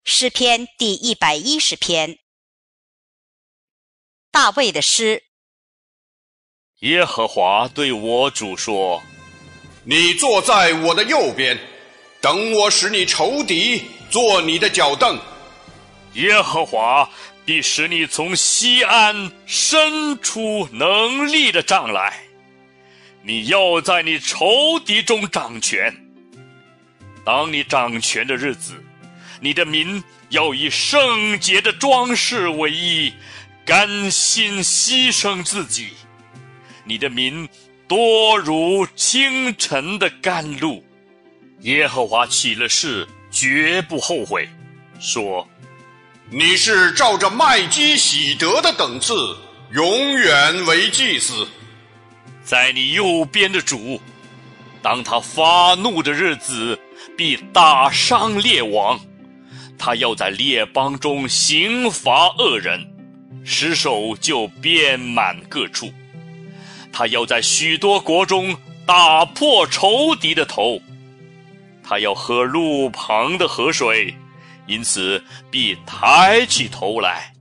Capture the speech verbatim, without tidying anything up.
诗篇第一百一十篇。大卫的诗。 耶和华对我主说： 你坐在我的右边，等我使你仇敌坐你的脚凳。 耶和华必使你从西安伸出能力的杖来，你要在你仇敌中掌权。当你掌权的日子，你的民要以圣洁的装饰为衣，甘心牺牲自己。你的民多如清晨的甘露。耶和华起了誓，绝不后悔，说： 你是照着麦基洗德的等次，永远为祭司。 在你右边的主，当他发怒的日子，必大伤列王。他要在列邦中刑罚恶人，尸首就遍满各处。他要在许多国中打破仇敌的头。他要喝路旁的河水，因此必抬起头来。